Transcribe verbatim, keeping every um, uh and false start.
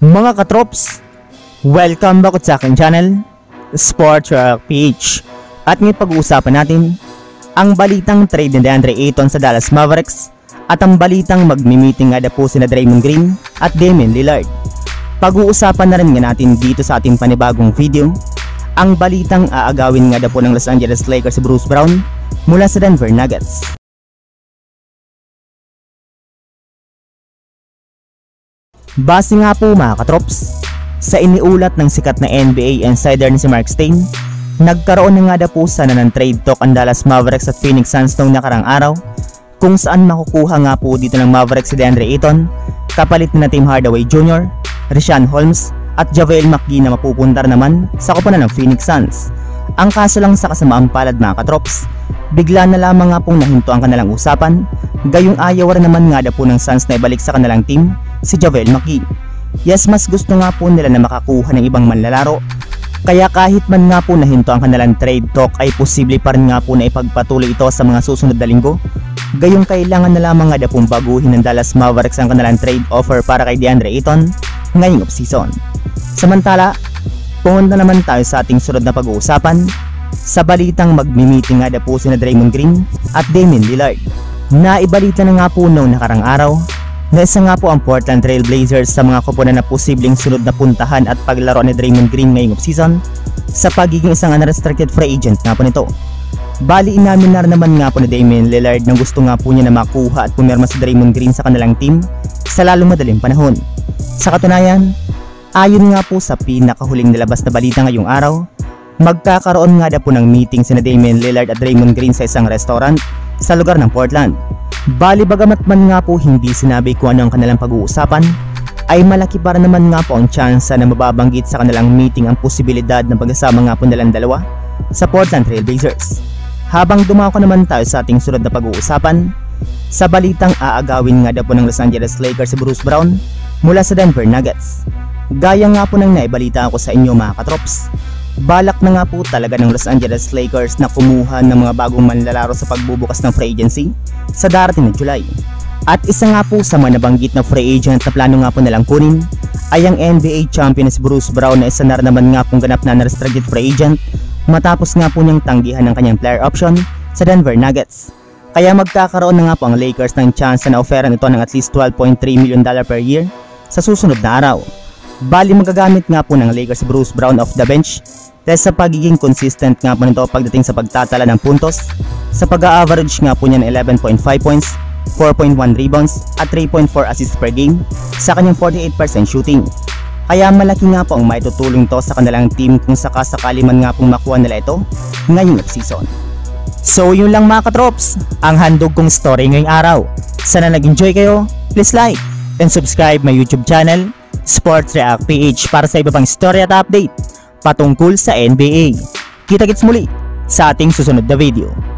Mga katrops, welcome back sa aking channel, Sports Rock P H. At ngayon pag-uusapan natin ang balitang trade ni DeAndre Ayton sa Dallas Mavericks at ang balitang magmi-meeting nga na po sina Draymond Green at Damian Lillard. Pag-uusapan na rin nga natin dito sa ating panibagong video ang balitang aagawin nga na po ng Los Angeles Lakers si Bruce Brown mula sa Denver Nuggets. Base nga po mga katrops, sa iniulat ng sikat na N B A insider ni si Mark Stein, nagkaroon na nga na po sana ng trade talk ang Dallas Mavericks at Phoenix Suns noong nakarang araw, kung saan makukuha nga po dito ng Mavericks si DeAndre Ayton kapalit na Tim Hardaway Junior, Richaun Holmes at JaVale McGee na mapupuntar naman sa koponan ng Phoenix Suns. Ang kaso lang sa kasamaang palad mga katrops, bigla na lamang nga pong nahinto ang kanilang usapan, gayong ayaw rin naman nga na po ng Suns na ibalik sa kanilang team si JaVale McGee. Yes, mas gusto nga po nila na makakuha ng ibang manlalaro, kaya kahit man nga po nahinto ang kanilang trade talk ay posible pa rin nga po na ipagpatuloy ito sa mga susunod na linggo. Gayong kailangan na lamang nga na pong baguhin ng Dallas Mavericks ang kanilang trade offer para kay DeAndre Ayton ngayong off-season. Samantala, pumunta naman tayo sa ating sunod na pag-uusapan sa balitang magmi-meeting nga na po sina Draymond Green at Damian Lillard. Naibalita na nga po noong nakarang araw na isa nga po ang Portland Trail Blazers sa mga koponan na posibleng sunod na puntahan at paglaro ni Draymond Green ngayong off-season sa pagiging isang unrestricted free agent nga po nito. Bali, inamin na naman nga po ni Damian Lillard na gusto nga po niya na makuha at pumirma si Draymond Green sa kanilang team sa lalong madaling panahon. Sa katunayan, ayon nga po sa pinakahuling nilabas na balita ngayong araw, magkakaroon nga na po ng meeting sina Damian Lillard at Draymond Green sa isang restaurant sa lugar ng Portland. Bali, bagamat man nga po hindi sinabi kung ano ang kanilang pag-uusapan, ay malaki para naman nga po ang tsansa na mababanggit sa kanilang meeting ang posibilidad ng pagkasama nga po nilang dalawa sa Portland Trail Blazers. Habang dumako naman tayo sa ating sunod na pag-uusapan, sa balitang aagawin nga na po ng Los Angeles Lakers si Bruce Brown mula sa Denver Nuggets. Gaya nga po ng naibalita ako sa inyo mga katrops, balak na nga po talaga ng Los Angeles Lakers na kumuha ng mga bagong manlalaro sa pagbubukas ng free agency sa darating na July. At isa nga po sa mga nabanggit na free agent na plano nga po nalang kunin ay ang N B A champion si Bruce Brown na isa na naman nga pong ganap na unrestricted free agent matapos nga po niyang tanggihan ng kanyang player option sa Denver Nuggets. Kaya magkakaroon na nga po ang Lakers ng chance na oferan ito ng at least twelve point three million dollars per year sa susunod na araw. Bali, magagamit nga po ng Lakers si Bruce Brown off the bench dahil sa pagiging consistent nga po nito pagdating sa pagtatala ng puntos, sa pag-a-average nga po niya ng eleven point five points, four point one rebounds at three point four assists per game sa kanyang forty-eight percent shooting. Kaya malaki nga po ang maitutulong to sa kanilang team kung sakasakali man nga pong makuha nila ito ngayong season. So yun lang mga katrops, ang handog kong story ngayong araw. Sana nag-enjoy kayo, please like and subscribe my YouTube channel, Sports React P H, para sa iba pang story at update patungkol sa N B A. Kita-kits muli sa ating susunod na video.